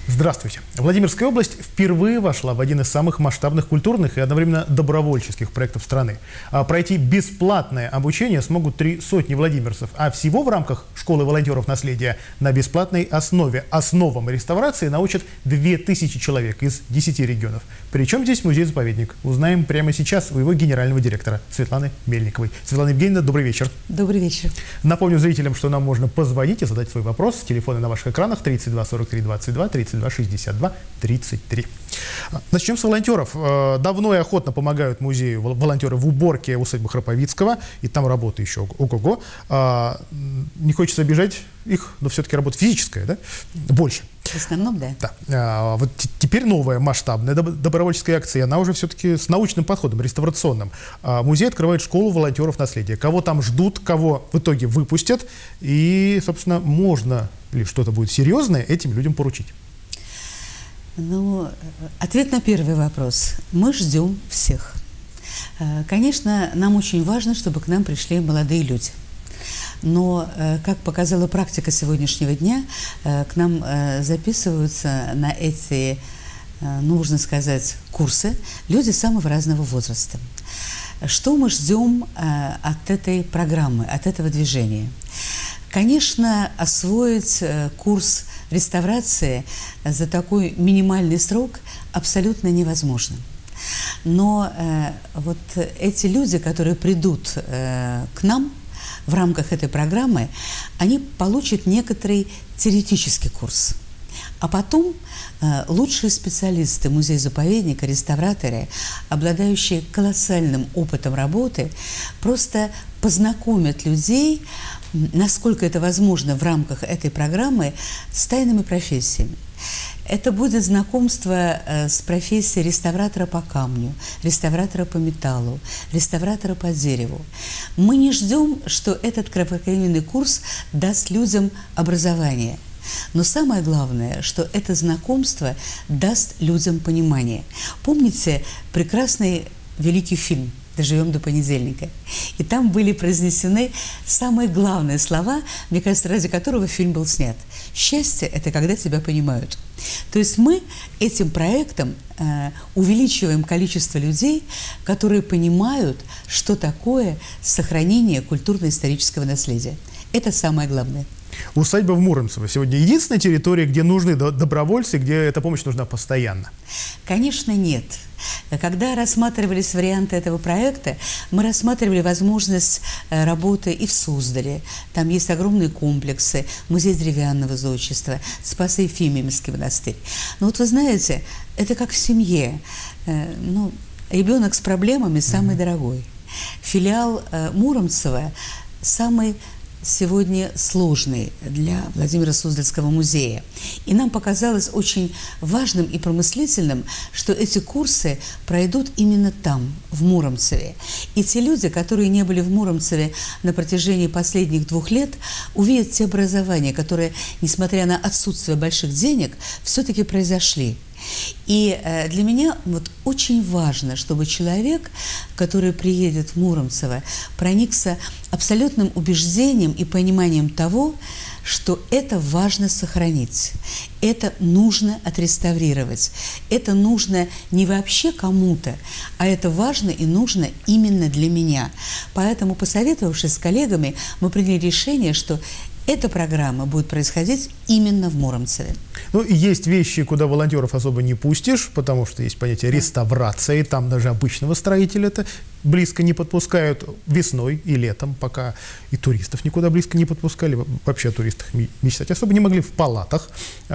Здравствуйте. Владимирская область впервые вошла в один из самых масштабных культурных и одновременно добровольческих проектов страны. Пройти бесплатное обучение смогут 300 владимирцев, а всего в рамках школы волонтеров наследия на бесплатной основе основам реставрации научат 2000 человек из 10 регионов. Причем здесь музей-заповедник? Узнаем прямо сейчас у его генерального директора Светланы Мельниковой. Светлана Евгеньевна, добрый вечер. Добрый вечер. Напомню зрителям, что нам можно позвонить и задать свой вопрос. Телефоны на ваших экранах 32 43 22 32 62 33. Начнем с волонтеров. Давно и охотно помогают музею волонтеры в уборке усадьбы Храповицкого, и там работа еще ого-го. Не хочется обижать их, но все-таки работа физическая, да? Больше. В основном, да. Да. Вот теперь новая масштабная добровольческая акция, она уже все-таки с научным подходом, реставрационным. Музей открывает школу волонтеров наследия. Кого там ждут, кого в итоге выпустят, и, собственно, можно ли что-то будет серьезное этим людям поручить? Ну, ответ на первый вопрос. Мы ждем всех. Конечно, нам очень важно, чтобы к нам пришли молодые люди. Но, как показала практика сегодняшнего дня, к нам записываются на эти, нужно сказать, курсы люди самого разного возраста. Что мы ждем от этой программы, от этого движения? Конечно, освоить курс реставрации за такой минимальный срок абсолютно невозможно. Но вот эти люди, которые придут к нам в рамках этой программы, они получат некоторый теоретический курс. А потом лучшие специалисты музея-заповедника, реставраторы, обладающие колоссальным опытом работы, просто познакомят людей, насколько это возможно в рамках этой программы, с тайными профессиями. Это будет знакомство с профессией реставратора по камню, реставратора по металлу, реставратора по дереву. Мы не ждем, что этот кратковременный курс даст людям образование. Но самое главное, что это знакомство даст людям понимание. Помните прекрасный великий фильм «Доживем до понедельника»? И там были произнесены самые главные слова, мне кажется, ради которого фильм был снят. Счастье – это когда тебя понимают. То есть мы этим проектом увеличиваем количество людей, которые понимают, что такое сохранение культурно-исторического наследия. Это самое главное. Усадьба в Муромцево сегодня единственная территория, где нужны добровольцы, где эта помощь нужна постоянно? Конечно, нет. Когда рассматривались варианты этого проекта, мы рассматривали возможность работы и в Суздале. Там есть огромные комплексы, музей деревянного зодчества, Спасо-Ефимовский монастырь. Но вот вы знаете, это как в семье. Ну, ребенок с проблемами самый дорогой. Филиал Муромцева самый сегодня сложный для Владимира Суздальского музея. И нам показалось очень важным и промыслительным, что эти курсы пройдут именно там, в Муромцеве. И те люди, которые не были в Муромцеве на протяжении последних 2 лет, увидят те образования, которые, несмотря на отсутствие больших денег, все-таки произошли. И для меня вот очень важно, чтобы человек, который приедет в Муромцево, проникся абсолютным убеждением и пониманием того, что это важно сохранить, это нужно отреставрировать, это нужно не вообще кому-то, а это важно и нужно именно для меня. Поэтому, посоветовавшись с коллегами, мы приняли решение, что эта программа будет происходить именно в Муромцеве. Ну, есть вещи, куда волонтеров особо не пустишь, потому что есть понятие реставрации, там даже обычного строителя-то близко не подпускают весной и летом, пока и туристов никуда близко не подпускали, вообще о туристах мечтать особо не могли, в палатах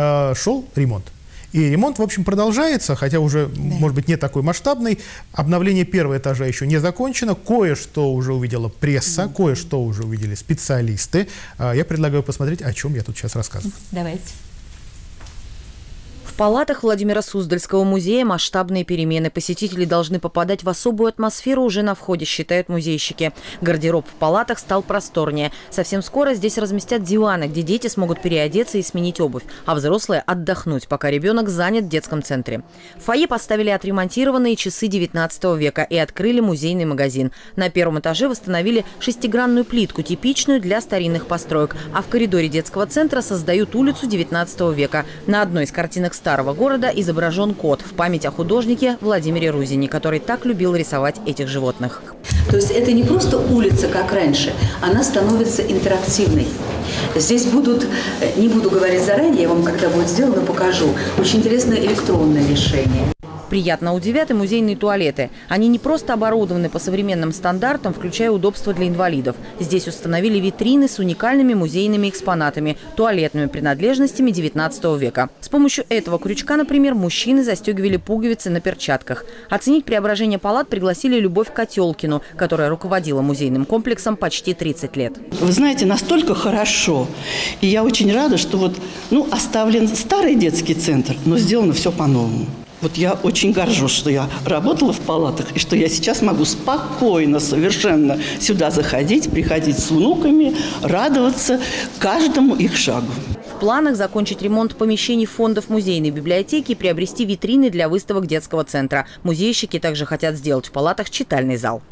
шел ремонт. И ремонт, в общем, продолжается, хотя уже, может быть, не такой масштабный. Обновление первого этажа еще не закончено. Кое-что уже увидела пресса, кое-что уже увидели специалисты. Я предлагаю посмотреть, о чем я тут сейчас рассказываю. Давайте. палатах Владимира Суздальского музея масштабные перемены. Посетители должны попадать в особую атмосферу уже на входе, считают музейщики. Гардероб в палатах стал просторнее. Совсем скоро здесь разместят диваны, где дети смогут переодеться и сменить обувь, а взрослые отдохнуть, пока ребенок занят в детском центре. В фойе поставили отремонтированные часы 19 века и открыли музейный магазин. На первом этаже восстановили шестигранную плитку, типичную для старинных построек. А в коридоре детского центра создают улицу 19 века. На одной из картинок старого города изображен кот в память о художнике Владимире Рузине, который так любил рисовать этих животных. То есть это не просто улица, как раньше, она становится интерактивной. Здесь будут, не буду говорить заранее, я вам когда будет сделано, покажу, очень интересное электронное решение. Приятно удивят и музейные туалеты. Они не просто оборудованы по современным стандартам, включая удобства для инвалидов. Здесь установили витрины с уникальными музейными экспонатами, туалетными принадлежностями 19 века. С помощью этого крючка, например, мужчины застегивали пуговицы на перчатках. Оценить преображение палат пригласили Любовь Котелкину, которая руководила музейным комплексом почти 30 лет. Вы знаете, настолько хорошо. И я очень рада, что оставлен старый детский центр, но сделано все по-новому. Вот я очень горжусь, что я работала в палатах, и что я сейчас могу спокойно совершенно сюда заходить, приходить с внуками, радоваться каждому их шагу. В планах закончить ремонт помещений фондов музейной библиотеки и приобрести витрины для выставок детского центра. Музейщики также хотят сделать в палатах читальный зал.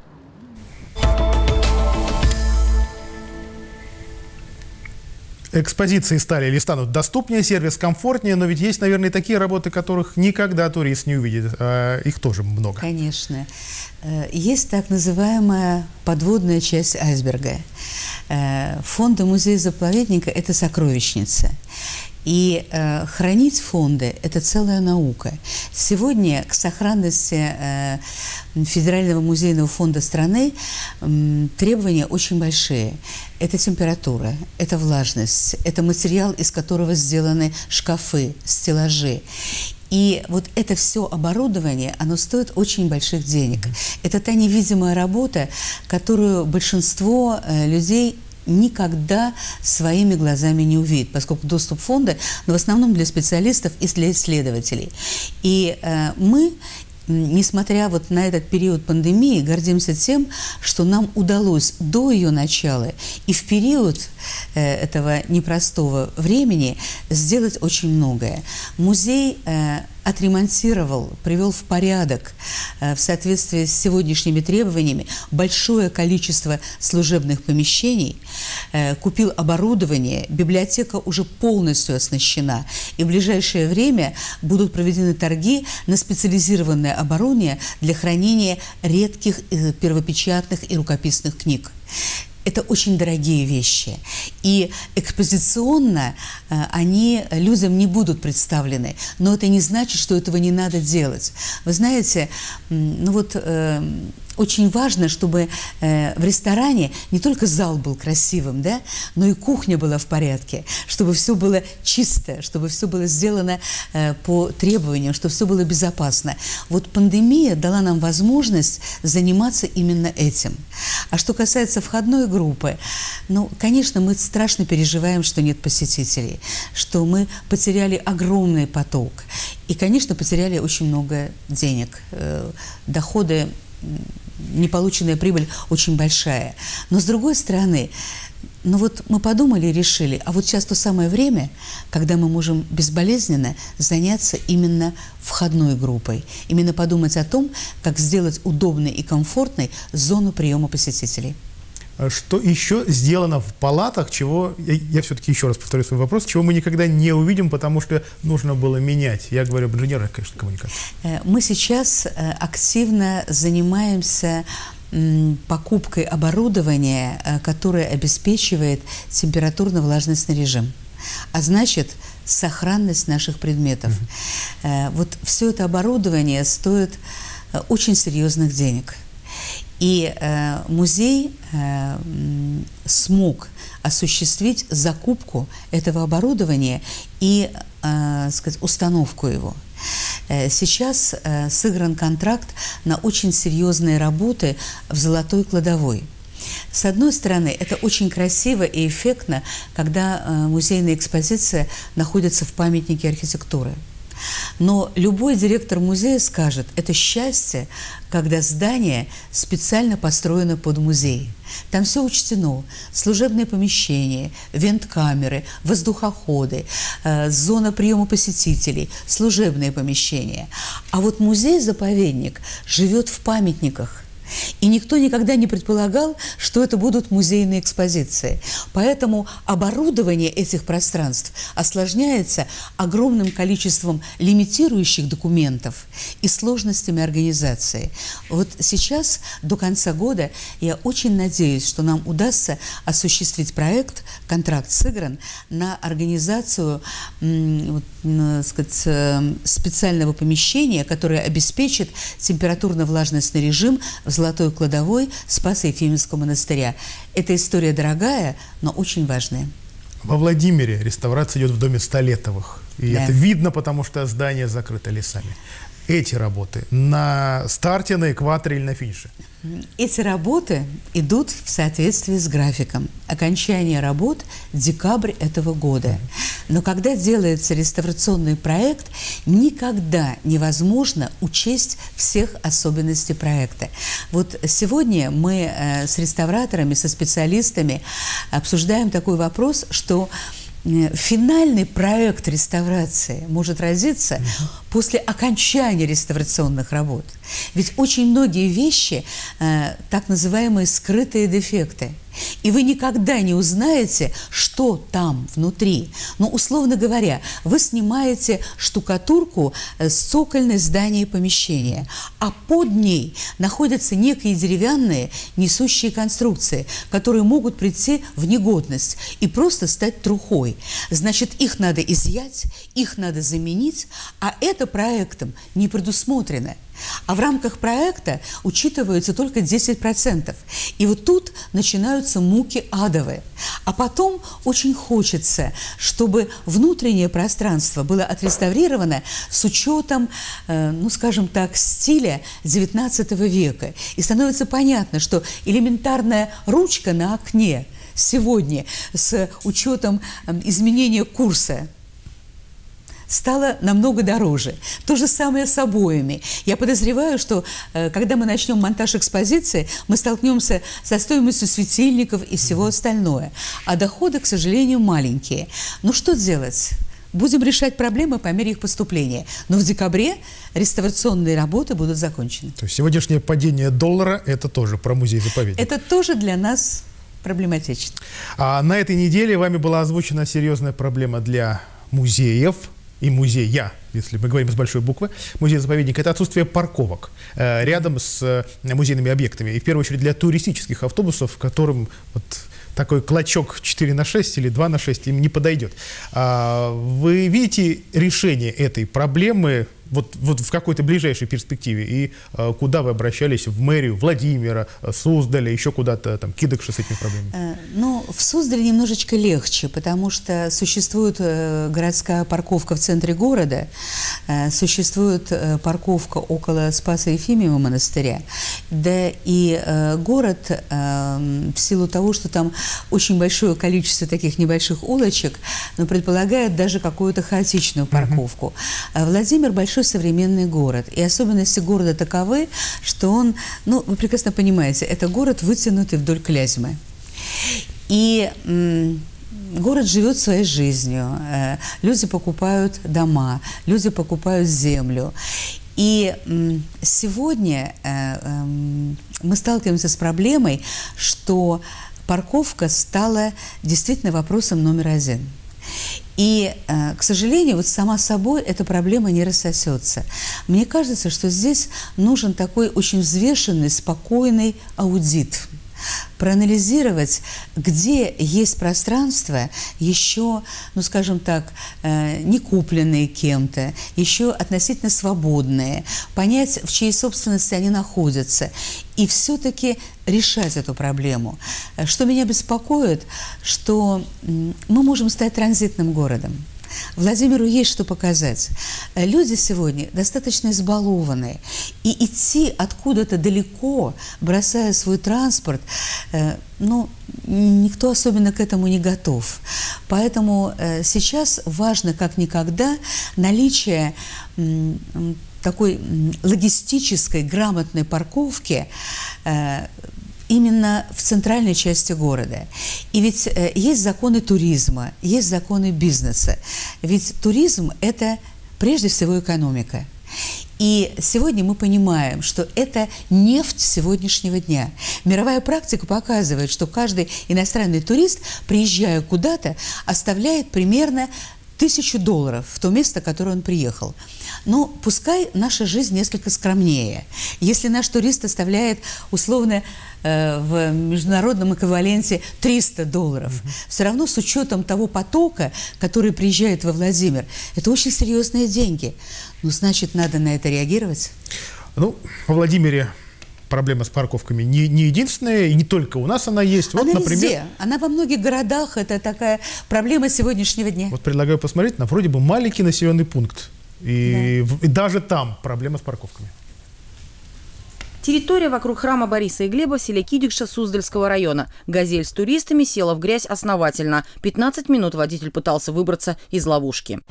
Экспозиции стали или станут доступнее, сервис комфортнее, но ведь есть, наверное, такие работы, которых никогда турист не увидит. Их тоже много. Конечно. Есть так называемая подводная часть айсберга. Фонды музея-заповедника – это сокровищница. И хранить фонды – это целая наука. Сегодня к сохранности Федерального музейного фонда страны требования очень большие. Это температура, это влажность, это материал, из которого сделаны шкафы, стеллажи. И вот это все оборудование, оно стоит очень больших денег. Это та невидимая работа, которую большинство людей никогда своими глазами не увидит, поскольку доступ фонда, в основном для специалистов и для исследователей. И мы, несмотря на этот период пандемии, гордимся тем, что нам удалось до ее начала и в период этого непростого времени сделать очень многое. Музей отремонтировал, привел в порядок в соответствии с сегодняшними требованиями большое количество служебных помещений, купил оборудование, библиотека уже полностью оснащена, и в ближайшее время будут проведены торги на специализированное оборудование для хранения редких первопечатных и рукописных книг. Это очень дорогие вещи. И экспозиционно они людям не будут представлены. Но это не значит, что этого не надо делать. Вы знаете, очень важно, чтобы в ресторане не только зал был красивым, да, но и кухня была в порядке, чтобы все было чисто, чтобы все было сделано по требованиям, чтобы все было безопасно. Вот пандемия дала нам возможность заниматься именно этим. А что касается входной группы, конечно, мы страшно переживаем, что нет посетителей, что мы потеряли огромный поток. И, конечно, потеряли очень много денег. Доходы, неполученная прибыль очень большая. Но с другой стороны, мы подумали и решили, а вот сейчас то самое время, когда мы можем безболезненно заняться именно входной группой, именно подумать о том, как сделать удобной и комфортной зону приема посетителей. Что еще сделано в палатах, чего, я все-таки еще раз повторю свой вопрос, чего мы никогда не увидим, потому что нужно было менять? Я говорю об инженерных, конечно, коммуникациях. Мы сейчас активно занимаемся покупкой оборудования, которое обеспечивает температурно-влажностный режим, а значит, сохранность наших предметов. Вот все это оборудование стоит очень серьезных денег. И музей смог осуществить закупку этого оборудования и установку его. Сейчас сыгран контракт на очень серьезные работы в золотой кладовой. С одной стороны, это очень красиво и эффектно, когда музейная экспозиция находится в памятнике архитектуры. Но любой директор музея скажет, это счастье, когда здание специально построено под музей. Там все учтено. Служебные помещения, вент-камеры, воздухоходы, зона приема посетителей, служебные помещения. А вот музей-заповедник живет в памятниках. И никто никогда не предполагал, что это будут музейные экспозиции. Поэтому оборудование этих пространств осложняется огромным количеством лимитирующих документов и сложностями организации. Вот сейчас, до конца года, я очень надеюсь, что нам удастся осуществить проект, контракт сыгран, на организацию специального помещения, которое обеспечит температурно-влажностный режим в Золотой кладовой Спасо-Ефимовского монастыря. Эта история дорогая, но очень важная. Во Владимире реставрация идет в доме Столетовых. И это видно, потому что здание закрыто лесами. Эти работы на старте, на экваторе или на финише? Эти работы идут в соответствии с графиком. Окончание работ – декабрь этого года. Но когда делается реставрационный проект, никогда невозможно учесть всех особенностей проекта. Вот сегодня мы с реставраторами, со специалистами обсуждаем такой вопрос, что финальный проект реставрации может родиться после окончания реставрационных работ. Ведь очень многие вещи так называемые скрытые дефекты. И вы никогда не узнаете, что там внутри. Но, условно говоря, вы снимаете штукатурку с цокольной здания помещения, а под ней находятся некие деревянные несущие конструкции, которые могут прийти в негодность и просто стать трухой. Значит, их надо изъять, их надо заменить, а это проектом не предусмотрено. А в рамках проекта учитываются только 10%. И вот тут начинаются муки адовые. А потом очень хочется, чтобы внутреннее пространство было отреставрировано с учетом, ну, скажем так, стиля XIX века. И становится понятно, что элементарная ручка на окне сегодня с учетом изменения курса стало намного дороже. То же самое с обоями. Я подозреваю, что когда мы начнем монтаж экспозиции, мы столкнемся со стоимостью светильников и всего остального. А доходы, к сожалению, маленькие. Ну что делать? Будем решать проблемы по мере их поступления. Но в декабре реставрационные работы будут закончены. То есть сегодняшнее падение доллара – это тоже про музей-заповедник? Это тоже для нас проблематично. А на этой неделе вами была озвучена серьезная проблема для музеев и музея, если мы говорим с большой буквы, музей-заповедник, это отсутствие парковок рядом с музейными объектами. И в первую очередь для туристических автобусов, которым вот такой клочок 4×6 или 2×6 им не подойдет. Вы видите решение этой проблемы вот в какой-то ближайшей перспективе? И куда вы обращались? В мэрию Владимира, Суздаля, еще куда-то, там, Кидыкша с этими проблемами? Ну, в Суздале немножечко легче, потому что существует городская парковка в центре города, существует парковка около Спаса-Ефимова монастыря, да и город, в силу того, что там очень большое количество таких небольших улочек, но предполагает даже какую-то хаотичную парковку. Владимир – большой современный город. И особенности города таковы, что он, ну, вы прекрасно понимаете, это город, вытянутый вдоль Клязьмы. И город живет своей жизнью. Люди покупают дома, люди покупают землю. И сегодня мы сталкиваемся с проблемой, что парковка стала действительно вопросом номер один. И, к сожалению, вот сама собой эта проблема не рассосется. Мне кажется, что здесь нужен такой очень взвешенный, спокойный аудит. Проанализировать, где есть пространство еще, ну, скажем так, не купленные кем-то, еще относительно свободные, понять, в чьей собственности они находятся, и все-таки решать эту проблему. Что меня беспокоит, что мы можем стать транзитным городом. Владимиру есть что показать. Люди сегодня достаточно избалованные. И идти откуда-то далеко, бросая свой транспорт, никто особенно к этому не готов. Поэтому сейчас важно как никогда наличие такой логистической, грамотной парковки именно в центральной части города. И ведь есть законы туризма, есть законы бизнеса. Ведь туризм – это прежде всего экономика. И сегодня мы понимаем, что это нефть сегодняшнего дня. Мировая практика показывает, что каждый иностранный турист, приезжая куда-то, оставляет примерно $1000 в то место, в которое он приехал. Но пускай наша жизнь несколько скромнее. Если наш турист оставляет условно в международном эквиваленте $300, все равно с учетом того потока, который приезжает во Владимир, это очень серьезные деньги. Значит, надо на это реагировать. Во Владимире проблема с парковками не единственная, и не только у нас она есть. Она везде. Она во многих городах. Это такая проблема сегодняшнего дня. Предлагаю посмотреть на вроде бы маленький населенный пункт. И даже там проблема с парковками. Территория вокруг храма Бориса и Глеба в селе Кидикша Суздальского района. «Газель» с туристами села в грязь основательно. 15 минут водитель пытался выбраться из ловушки.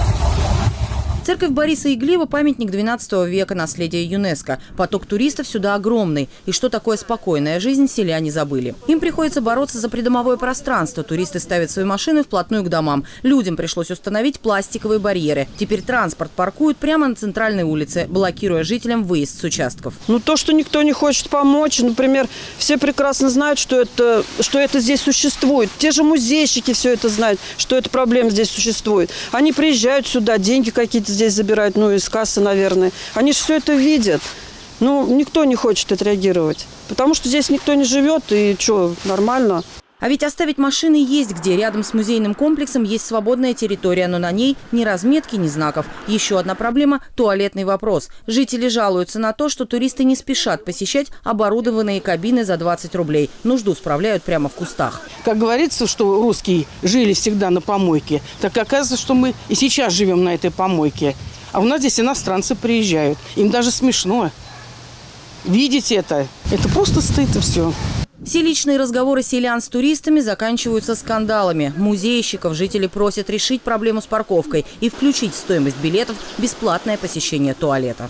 Церковь Бориса и Глеба – памятник XII века, наследие ЮНЕСКО. Поток туристов сюда огромный. И что такое спокойная жизнь, селяне забыли. Им приходится бороться за придомовое пространство. Туристы ставят свои машины вплотную к домам. Людям пришлось установить пластиковые барьеры. Теперь транспорт паркуют прямо на центральной улице, блокируя жителям выезд с участков. То, что никто не хочет помочь, например, все прекрасно знают, что это здесь существует. Те же музейщики все это знают, что эта проблема здесь существует. Они приезжают сюда, деньги какие-то здесь забирают, из кассы, наверное. Они же все это видят. Никто не хочет отреагировать. Потому что здесь никто не живет, и что, нормально. А ведь оставить машины есть где. Рядом с музейным комплексом есть свободная территория, но на ней ни разметки, ни знаков. Еще одна проблема – туалетный вопрос. Жители жалуются на то, что туристы не спешат посещать оборудованные кабины за 20 рублей. Нужду справляют прямо в кустах. Как говорится, что русские жили всегда на помойке, так оказывается, что мы и сейчас живем на этой помойке. А у нас здесь иностранцы приезжают. Им даже смешно. Видеть это просто стыд и все. Все личные разговоры селян с туристами заканчиваются скандалами. Музейщиков жители просят решить проблему с парковкой и включить в стоимость билетов бесплатное посещение туалета.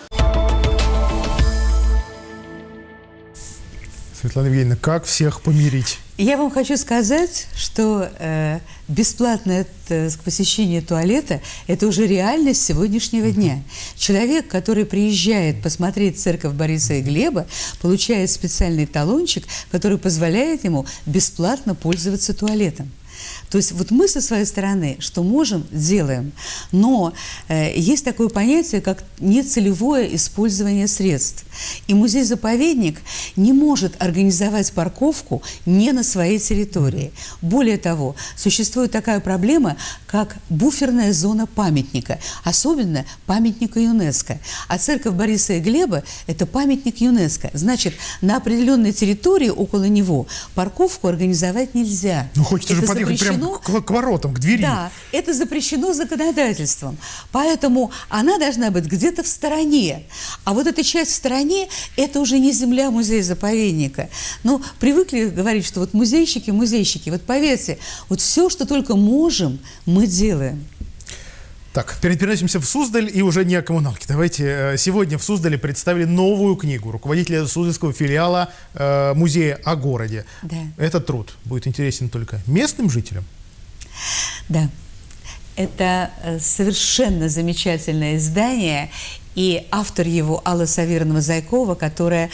Светлана Евгеньевна, как всех помирить? Я вам хочу сказать, что бесплатное посещение туалета – это уже реальность сегодняшнего дня. Человек, который приезжает посмотреть церковь Бориса и Глеба, получает специальный талончик, который позволяет ему бесплатно пользоваться туалетом. То есть мы со своей стороны, что можем, делаем. Но есть такое понятие, как нецелевое использование средств. И музей-заповедник не может организовать парковку не на своей территории. Более того, существует такая проблема, как буферная зона памятника, особенно памятника ЮНЕСКО. А церковь Бориса и Глеба – это памятник ЮНЕСКО. Значит, на определенной территории около него парковку организовать нельзя. Хочется же подъехать прямо к воротам, к двери. Да, это запрещено законодательством. Поэтому она должна быть где-то в стороне. А вот эта часть в стороне – это уже не земля музея-заповедника. Привыкли говорить, что музейщики. Поверьте, все, что только можем, мы делаем. Так, переносимся в Суздаль и уже не о коммуналке. Давайте, сегодня в Суздале представили новую книгу руководителя Суздальского филиала музея о городе. Да. Этот труд будет интересен только местным жителям? Да. Это совершенно замечательное издание. И автор его Алла Савернова-Зайкова, которая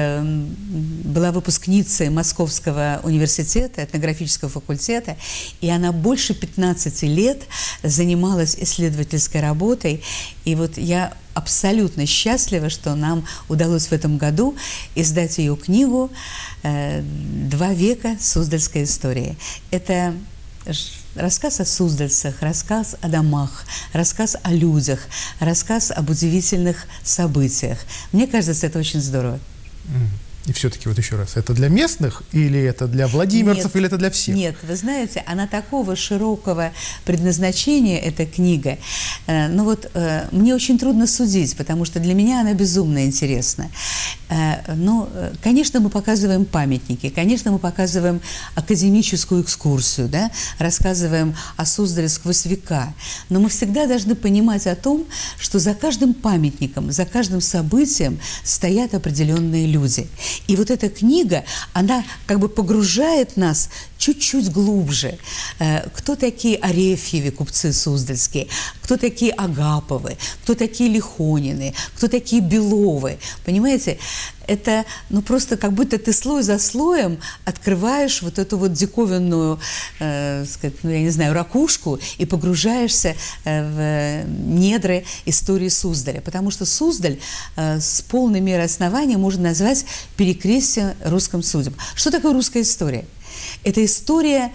была выпускницей Московского университета, этнографического факультета, и она больше 15 лет занималась исследовательской работой. И я абсолютно счастлива, что нам удалось в этом году издать ее книгу «2 века суздальской истории». Это рассказ о суздальцах, рассказ о домах, рассказ о людях, рассказ об удивительных событиях. Мне кажется, это очень здорово. И все-таки вот еще раз, это для местных или это для владимирцев, Нет, или это для всех? Нет, вы знаете, она такого широкого предназначения, эта книга, ну вот мне очень трудно судить, потому что для меня она безумно интересна. Ну, конечно, мы показываем памятники, конечно, мы показываем академическую экскурсию, да, рассказываем о Суздале сквозь века, но мы всегда должны понимать о том, что за каждым памятником, за каждым событием стоят определенные люди. И вот эта книга, она как бы погружает нас чуть-чуть глубже. Кто такие Арефьевы, купцы суздальские, кто такие Агаповы, кто такие Лихонины, кто такие Беловы. Понимаете, это ну, просто как будто ты слой за слоем открываешь вот эту вот диковинную, сказать, ну, я не знаю, ракушку и погружаешься в недры истории Суздаля. Потому что Суздаль с полной мерой основания можно назвать перекрестием русским судеб. Что такое русская история? Это история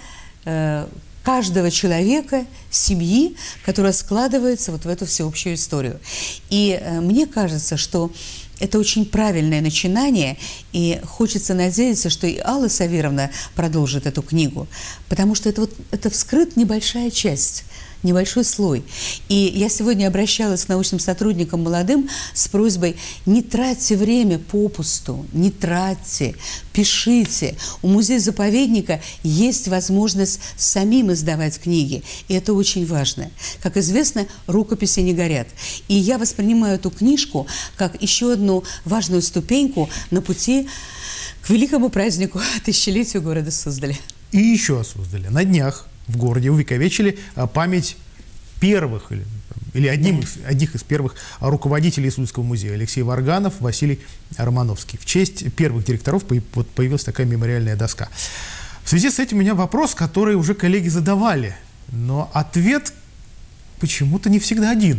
каждого человека, семьи, которая складывается вот в эту всеобщую историю. И мне кажется, что это очень правильное начинание, и хочется надеяться, что и Алла Савировна продолжит эту книгу, потому что это вскрыт небольшая часть, небольшой слой. И я сегодня обращалась к научным сотрудникам молодым с просьбой: не тратьте время попусту, не тратьте, пишите. У музея-заповедника есть возможность самим издавать книги, и это очень важно. Как известно, рукописи не горят. И я воспринимаю эту книжку как еще одну важную ступеньку на пути к великому празднику тысячелетию города Суздаля. И еще о Суздале. На днях в городе увековечили память первых или одних из первых руководителей Суздальского музея: Алексей Варганов, Василий Романовский. В честь первых директоров появилась такая мемориальная доска. В связи с этим у меня вопрос, который уже коллеги задавали, но ответ почему-то не всегда один.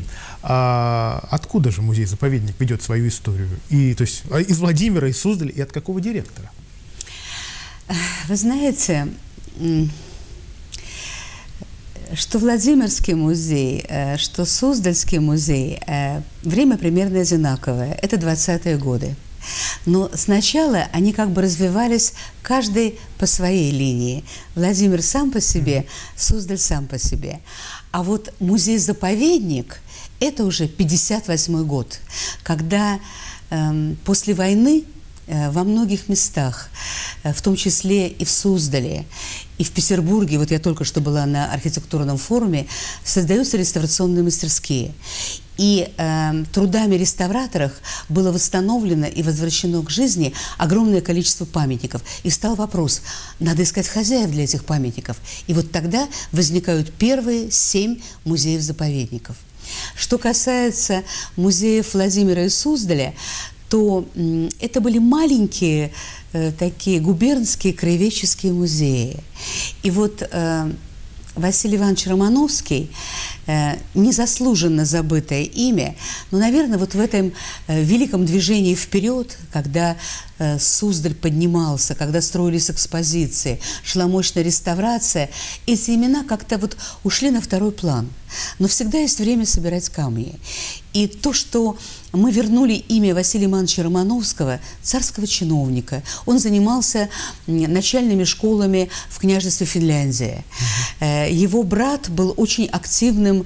Откуда же музей-заповедник ведет свою историю? То есть из Владимира, из Суздаля, и от какого директора? Вы знаете, что Владимирский музей, что Суздальский музей, время примерно одинаковое. Это 20-е годы. Но сначала они как бы развивались каждый по своей линии. Владимир сам по себе, Суздаль сам по себе. А вот музей-заповедник – это уже 58-й год, когда после войны во многих местах, в том числе и в Суздале, и в Петербурге, вот я только что была на архитектурном форуме, создаются реставрационные мастерские. И трудами реставраторов было восстановлено и возвращено к жизни огромное количество памятников. И встал вопрос: надо искать хозяев для этих памятников. И вот тогда возникают первые 7 музеев-заповедников. Что касается музеев Владимира и Суздаля, то это были маленькие такие губернские краеведческие музеи. И вот Василий Иванович Романовский, незаслуженно забытое имя, но, наверное, вот в этом великом движении вперед, когда Суздаль поднимался, когда строились экспозиции, шла мощная реставрация, эти имена как-то вот ушли на второй план. Но всегда есть время собирать камни. И то, что мы вернули имя Василия Ивановича Романовского, царского чиновника, он занимался начальными школами в княжестве Финляндия. Его брат был очень активным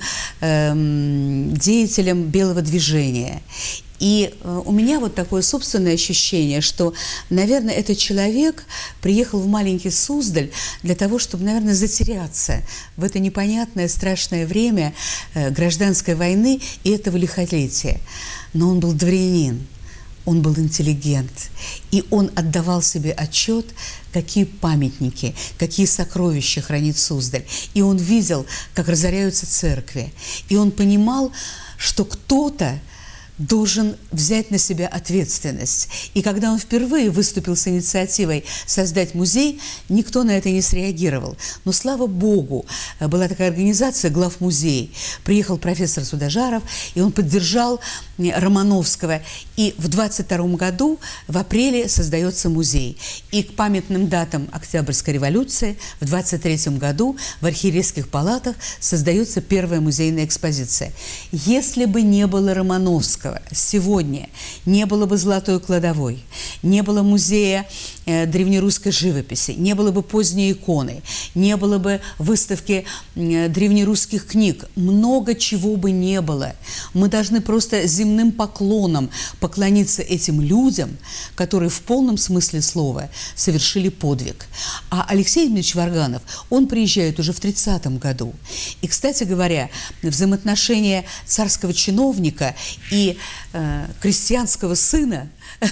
деятелем белого движения. И у меня вот такое собственное ощущение, что, наверное, этот человек приехал в маленький Суздаль для того, чтобы, наверное, затеряться в это непонятное, страшное время гражданской войны и этого лихолетия. Но он был дворянин, он был интеллигент, и он отдавал себе отчет, какие памятники, какие сокровища хранит Суздаль. И он видел, как разоряются церкви, и он понимал, что кто-то должен взять на себя ответственность. И когда он впервые выступил с инициативой создать музей, никто на это не среагировал. Но, слава богу, была такая организация «Главмузей». Приехал профессор Судожаров, и он поддержал Романовского. И в 22 году, в апреле, создается музей. И к памятным датам Октябрьской революции в 23 году в архиерейских палатах создается первая музейная экспозиция. Если бы не было Романовского, Высоцкого сегодня не было бы «Золотой кладовой», не было музея древнерусской живописи, не было бы поздней иконы, не было бы выставки древнерусских книг, много чего бы не было. Мы должны просто земным поклоном поклониться этим людям, которые в полном смысле слова совершили подвиг. А Алексей Дмитриевич Варганов, он приезжает уже в 30-м году. И, кстати говоря, взаимоотношения царского чиновника и крестьянского сына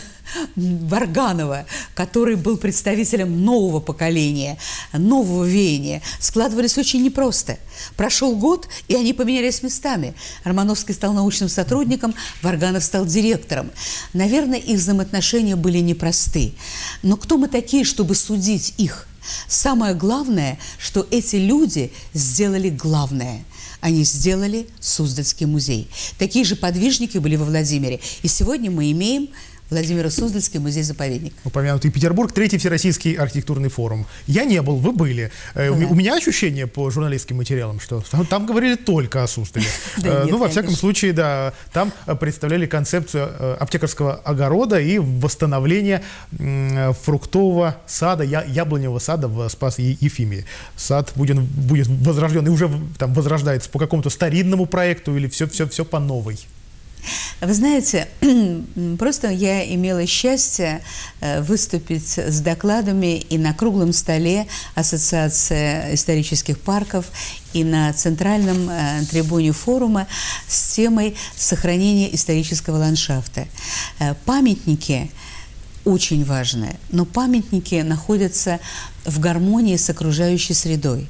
Варганова, который был представителем нового поколения, нового веяния, складывались очень непросто. Прошел год, и они поменялись местами. Романовский стал научным сотрудником, Варганов стал директором. Наверное, их взаимоотношения были непросты. Но кто мы такие, чтобы судить их? Самое главное, что эти люди сделали главное. Они сделали Суздальский музей. Такие же подвижники были во Владимире. И сегодня мы имеем Владимиро-Суздальский музей-заповедник. Упомянутый Петербург, 3-й Всероссийский архитектурный форум. Я не был, вы были. Да. У меня ощущение по журналистским материалам, что там говорили только о Суздале. Ну, во всяком случае, да, там представляли концепцию аптекарского огорода и восстановления фруктового сада, яблоневого сада в Спас-Ефимии. Сад будет возрожден и уже там возрождается по какому-то старинному проекту или все по новой. Вы знаете, просто я имела счастье выступить с докладами и на круглом столе Ассоциации исторических парков, и на центральном трибуне форума с темой сохранения исторического ландшафта. Памятники очень важны, но памятники находятся в гармонии с окружающей средой.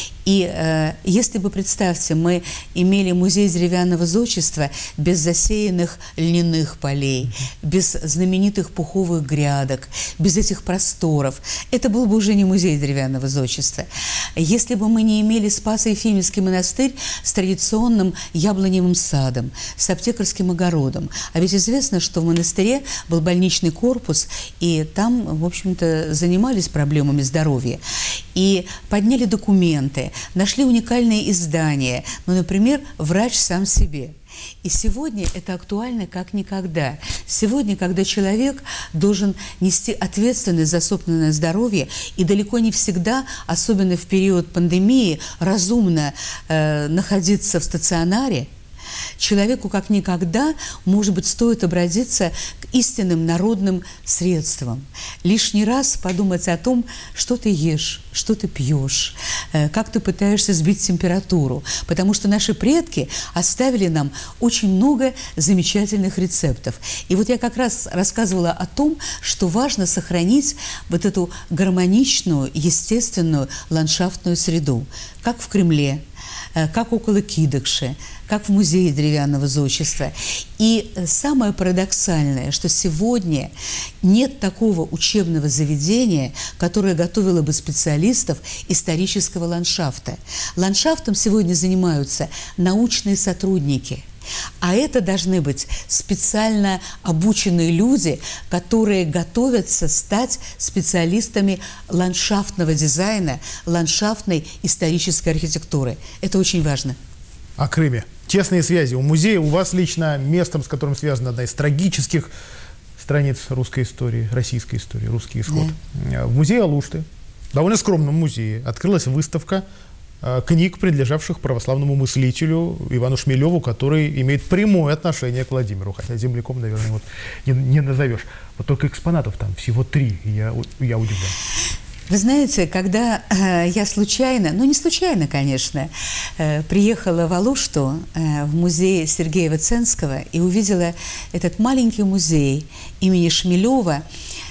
И если бы, представьте, мы имели музей деревянного зодчества без засеянных льняных полей, без знаменитых пуховых грядок, без этих просторов, это был бы уже не музей деревянного зодчества. Если бы мы не имели Спасо-Ефимийский монастырь с традиционным яблоневым садом, с аптекарским огородом, а ведь известно, что в монастыре был больничный корпус, и там, в общем-то, занимались проблемами здоровья, и подняли документы, нашли уникальные издания, ну, например, «Врач сам себе». И сегодня это актуально как никогда. Сегодня, когда человек должен нести ответственность за собственное здоровье, и далеко не всегда, особенно в период пандемии, разумно находиться в стационаре, человеку как никогда, может быть, стоит обратиться к истинным народным средствам. Лишний раз подумать о том, что ты ешь, что ты пьешь, как ты пытаешься сбить температуру. Потому что наши предки оставили нам очень много замечательных рецептов. И вот я как раз рассказывала о том, что важно сохранить вот эту гармоничную, естественную ландшафтную среду, как в Кремле, как около Кидыкши, как в музее деревянного зодчества. И самое парадоксальное, что сегодня нет такого учебного заведения, которое готовило бы специалистов исторического ландшафта. Ландшафтом сегодня занимаются научные сотрудники. А это должны быть специально обученные люди, которые готовятся стать специалистами ландшафтного дизайна, ландшафтной исторической архитектуры. Это очень важно. О Крыме. Тесные связи. У музея, у вас лично местом, с которым связана одна из трагических страниц русской истории, российской истории, русский исход. Да. В музее Алушты, довольно скромном музее, открылась выставка книг, принадлежавших православному мыслителю Ивану Шмелеву, который имеет прямое отношение к Владимиру, хотя земляком, наверное, вот не назовешь. Вот только экспонатов там всего 3, я удивлен. Вы знаете, когда я случайно, ну не случайно, конечно, приехала в Алушту, в музей Сергея Выценского, и увидела этот маленький музей имени Шмелева,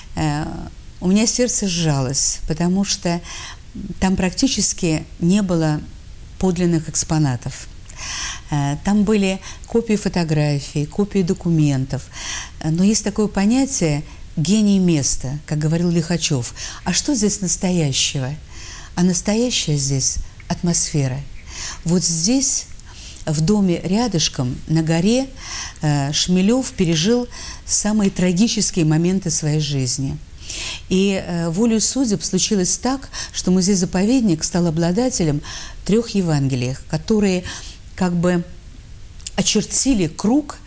у меня сердце сжалось, потому что там практически не было подлинных экспонатов. Там были копии фотографий, копии документов. Но есть такое понятие «гений места», как говорил Лихачев. А что здесь настоящего? А настоящее здесь – атмосфера. Вот здесь, в доме рядышком, на горе, Шмелев пережил самые трагические моменты своей жизни. И волею судеб случилось так, что музей-заповедник стал обладателем 3 Евангелий, которые как бы очертили круг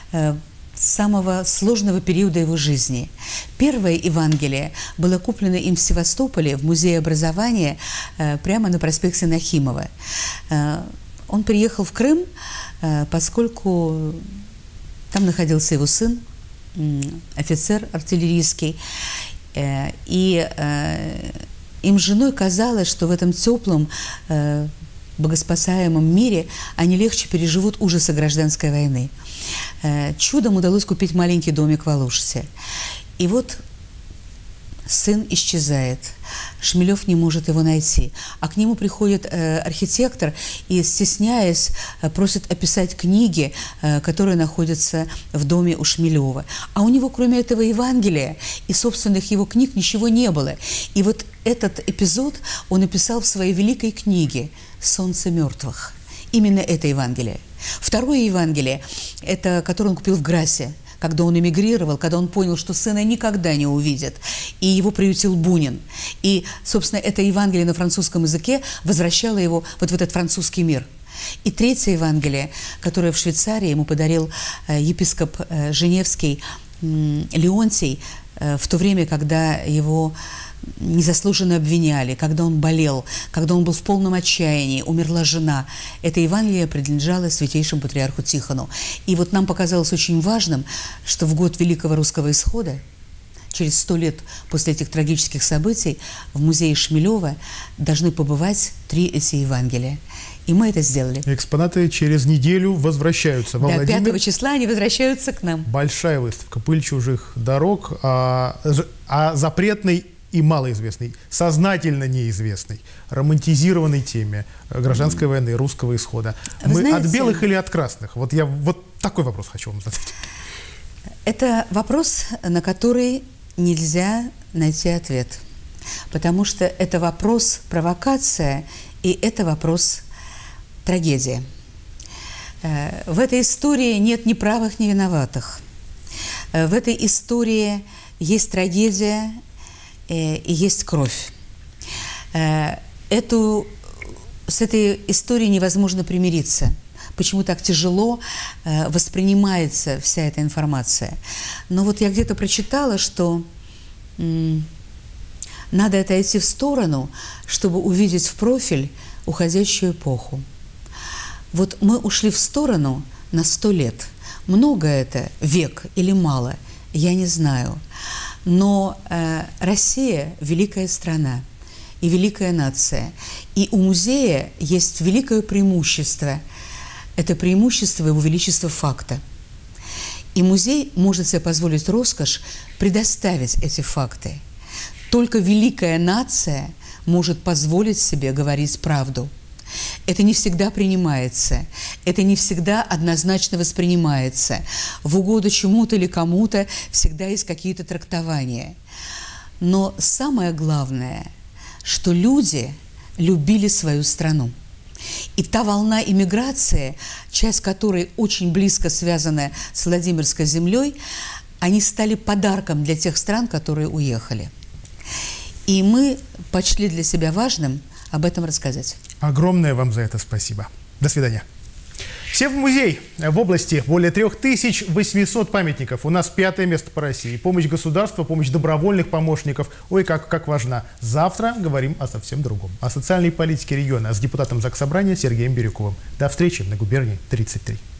самого сложного периода его жизни. Первое Евангелие было куплено им в Севастополе, в Музее образования, прямо на проспекте Нахимова. Он приехал в Крым, поскольку там находился его сын, офицер артиллерийский, и им с женой казалось, что в этом теплом, богоспасаемом мире они легче переживут ужасы гражданской войны. Чудом удалось купить маленький домик в Алуште. И вот сын исчезает. Шмелев не может его найти. А к нему приходит архитектор и, стесняясь, просит описать книги, которые находятся в доме у Шмелева. А у него, кроме этого Евангелия и собственных его книг, ничего не было. И вот этот эпизод он написал в своей великой книге «Солнце мертвых». Именно это Евангелие. Второе Евангелие, это которое он купил в Грасе, когда он эмигрировал, когда он понял, что сына никогда не увидит, и его приютил Бунин. И, собственно, это Евангелие на французском языке возвращало его вот в этот французский мир. И третье Евангелие, которое в Швейцарии ему подарил епископ Женевский Леонтий, в то время, когда его незаслуженно обвиняли, когда он болел, когда он был в полном отчаянии, умерла жена. Это Евангелие принадлежало святейшему патриарху Тихону. И вот нам показалось очень важным, что в год Великого Русского Исхода, через 100 лет после этих трагических событий, в музее Шмелева должны побывать 3 эти Евангелия. И мы это сделали. Экспонаты через неделю возвращаются во Владимир. 5 числа они возвращаются к нам. Большая выставка «Пыль чужих дорог» о запретной и малоизвестной, сознательно неизвестной, романтизированной теме гражданской войны, русского исхода. Мы знаете, от белых или от красных? Вот я вот такой вопрос хочу вам задать. Это вопрос, на который нельзя найти ответ. Потому что это вопрос провокация, и это вопрос трагедия. В этой истории нет ни правых, ни виноватых. В этой истории есть трагедия, и есть кровь. С этой историей невозможно примириться. Почему так тяжело воспринимается вся эта информация? Но вот я где-то прочитала, что надо отойти в сторону, чтобы увидеть в профиль уходящую эпоху. Вот мы ушли в сторону на 100 лет. Много это, век или мало, я не знаю. Но Россия – великая страна и великая нация. И у музея есть великое преимущество. Это преимущество его величества факта. И музей может себе позволить роскошь предоставить эти факты. Только великая нация может позволить себе говорить правду. Это не всегда принимается, это не всегда однозначно воспринимается. В угоду чему-то или кому-то всегда есть какие-то трактования. Но самое главное, что люди любили свою страну. И та волна иммиграции, часть которой очень близко связана с Владимирской землей, они стали подарком для тех стран, которые уехали. И мы почли для себя важным об этом рассказать. Огромное вам за это спасибо. До свидания. Все в музей. В области более 3800 памятников. У нас 5-е место по России. Помощь государства, помощь добровольных помощников. Ой, как важна. Завтра говорим о совсем другом. О социальной политике региона с депутатом Заксобрания Сергеем Бирюковым. До встречи на Губернии 33.